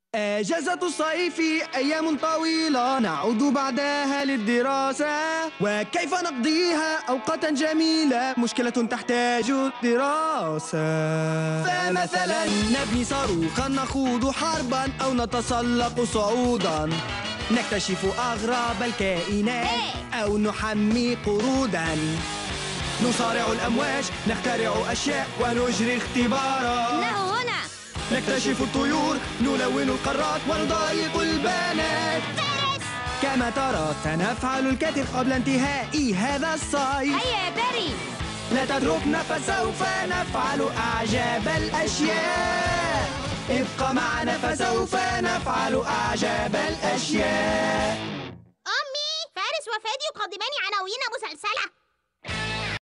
أجازة الصيف أيام طويلة نعود بعدها للدراسة، وكيف نقضيها أوقاتا جميلة مشكلة تحتاج دراسة. فمثلا نبني صاروخا، نخوض حربا، أو نتسلق صعودا، نكتشف أغرب الكائنات أو نحمي قرودا، نصارع الأمواج، نخترع أشياء ونجري اختبارات. إنه هنا. نكتشف الطيور، نلون القارات ونضايق البنات. فارس. كما ترى سنفعل الكثير قبل انتهاء هذا الصيف. هيا يا باري. لا تتركنا فسوف نفعل أعجب الأشياء. ابق معنا فسوف نفعل أعجب الأشياء. أمي، فارس وفادي يقدمان عناوين مسلسلة.